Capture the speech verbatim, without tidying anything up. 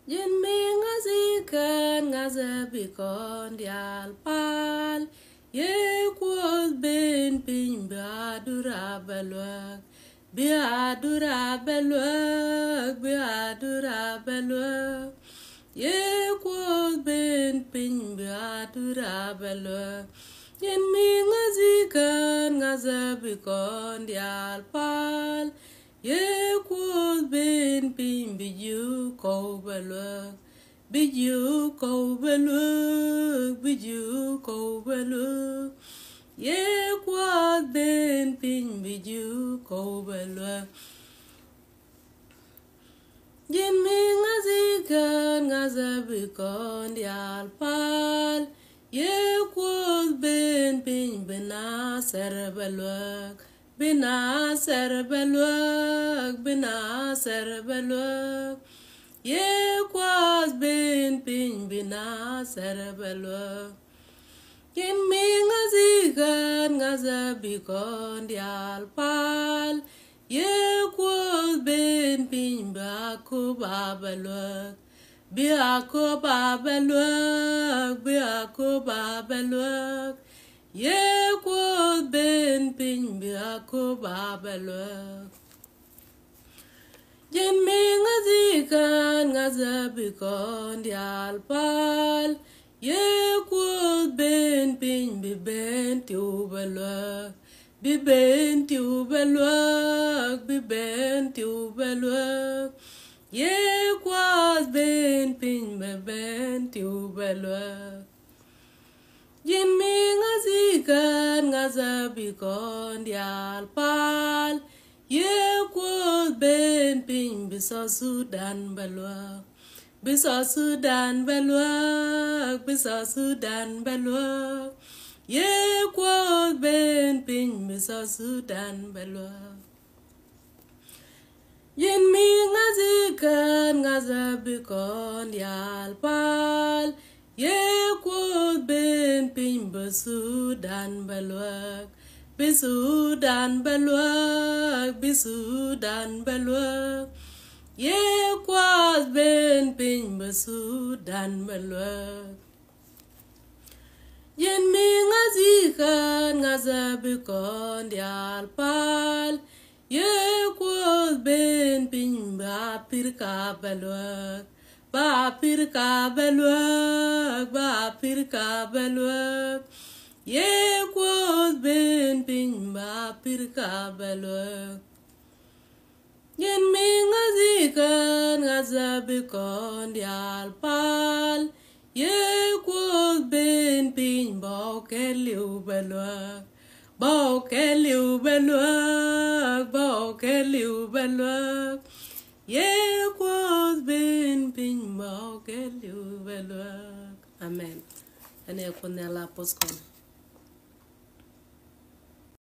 Yin mi ngazikan ngazabikon dial pal ye kwos ben pin biadura belwak biadura belwak biadura belwak ye kwos ben pin biadura belwak yin mi ngazikan ngazabikon dial pal ye kwos ben pin biju ko belwak biju ko belwak biju ko belwak ye kwos ben pin biju ko belwak yin mi ngazikan ngazabikon dial pal ye kwos ben pin bina ser belwak bina ser belwak bina ser belwak ye kwos ben pin bina ser belwak yin mi ngazikan ngazabikon dial pal ye kwos ben pin biako babelwak biako babelwak biako babelwak ye kwos ben pin biako babelwak yin mi ngazikan ngazabikon dial pal ye kwos ben pin bi ben tiu belwak bi ben tiu belwak bi ben tiu belwak ye kwos ben pin bi ben tiu belwak yin mi ngazikan ngazabikon dial pal ye kwos ben pin biso Sudan belwak biso Sudan belwak biso Sudan belwak ye kwos ben pin biso Sudan belwak yin mi ngazikan ngazabikon dial pal ye kwos ben pin biso Sudan belwak Bisudan belwak bisudan belwak ye kwos ben pin bisudan belwak yin mi ngazikan ngazabikon dial pal ye kwos ben pin bapirka belwak bapirka belwak bapirka belwak ye kwos ben pin bapirka belwak yin mi ngazikan ngazabikon dial pal ye kwos ben pin bokeliu belwak bokeliu belwak bokeliu belwak ye kwos ben pin bokeliu belwak amen ane kunela poskon